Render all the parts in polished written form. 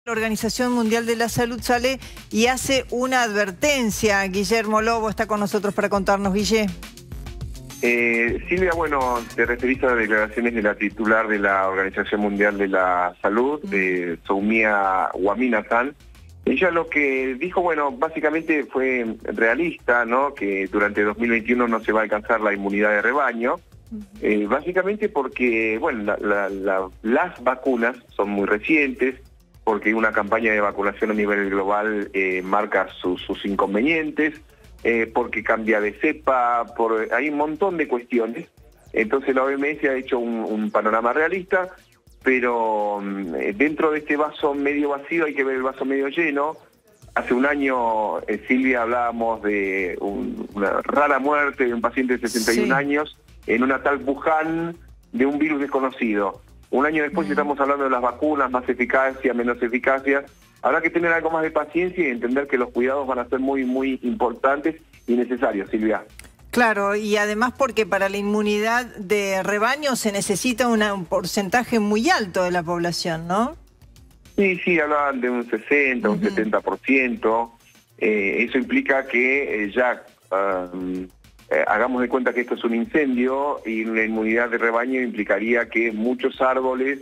La Organización Mundial de la Salud sale y hace una advertencia. Guillermo Lobo está con nosotros para contarnos. Guille. Silvia, bueno, te referís a las declaraciones de la titular de la Organización Mundial de la Salud, Soumya Swaminathan. Ella lo que dijo, bueno, básicamente fue realista, ¿no? Que durante 2021 no se va a alcanzar la inmunidad de rebaño. Básicamente porque, bueno, las vacunas son muy recientes, porque una campaña de vacunación a nivel global marca sus inconvenientes, porque cambia de cepa, hay un montón de cuestiones. Entonces la OMS ha hecho un panorama realista, pero dentro de este vaso medio vacío hay que ver el vaso medio lleno. Hace un año, Silvia, hablábamos de una rara muerte de un paciente de 61 años en una tal Wuhan de un virus desconocido. Un año después estamos hablando de las vacunas, más eficacia, menos eficacia. Habrá que tener algo más de paciencia y entender que los cuidados van a ser muy, muy importantes y necesarios, Silvia. Claro, y además porque para la inmunidad de rebaño se necesita un porcentaje muy alto de la población, ¿no? Sí, hablaban de un 60, un 70%. Eso implica que hagamos de cuenta que esto es un incendio y la inmunidad de rebaño implicaría que muchos árboles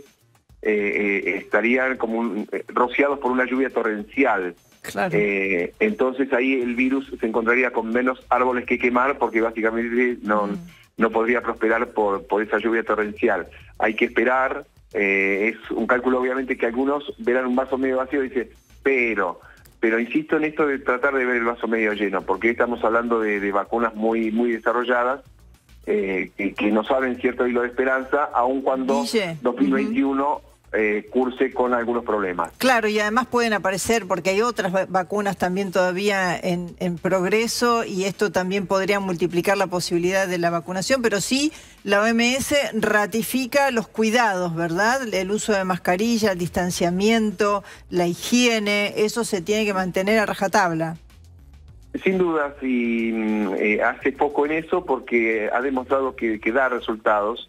estarían como rociados por una lluvia torrencial. Claro. Entonces ahí el virus se encontraría con menos árboles que quemar porque básicamente no podría prosperar por esa lluvia torrencial. Hay que esperar, es un cálculo obviamente que algunos verán un vaso medio vacío y dicen, pero insisto en esto de tratar de ver el vaso medio lleno, porque estamos hablando de vacunas muy, muy desarrolladas, que nos abren cierto hilo de esperanza, aun cuando 2021 curse con algunos problemas. Claro, y además pueden aparecer, porque hay otras vacunas también todavía en progreso, y esto también podría multiplicar la posibilidad de la vacunación, pero sí, la OMS ratifica los cuidados, ¿verdad? El uso de mascarilla, el distanciamiento, la higiene, eso se tiene que mantener a rajatabla. Sin duda, sí, hace poco en eso porque ha demostrado que da resultados.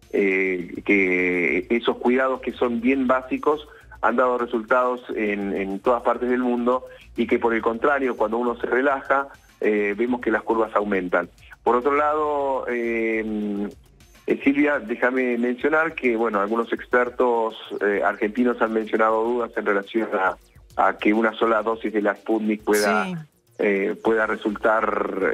Que esos cuidados que son bien básicos han dado resultados en todas partes del mundo y que por el contrario, cuando uno se relaja, vemos que las curvas aumentan. Por otro lado, Silvia, déjame mencionar que bueno, algunos expertos argentinos han mencionado dudas en relación a que una sola dosis de la Sputnik pueda resultar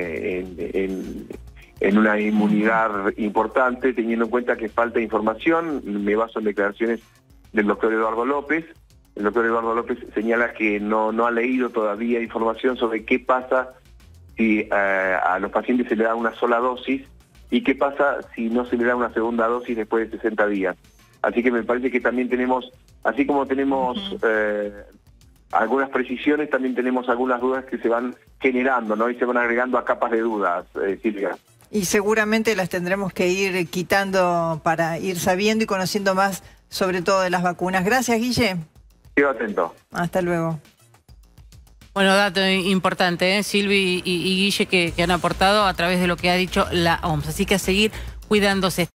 en una inmunidad importante, teniendo en cuenta que falta información. Me baso en declaraciones del doctor Eduardo López. El doctor Eduardo López señala que no ha leído todavía información sobre qué pasa si a los pacientes se le da una sola dosis y qué pasa si no se le da una segunda dosis después de 60 días. Así que me parece que también tenemos, así como tenemos algunas precisiones, también tenemos algunas dudas que se van generando, ¿no? Y se van agregando a capas de dudas, Silvia. Y seguramente las tendremos que ir quitando para ir sabiendo y conociendo más, sobre todo de las vacunas. Gracias, Guille. Quedo atento. Hasta luego. Bueno, dato importante, Silvi y Guille, que han aportado a través de lo que ha dicho la OMS. Así que a seguir cuidándose.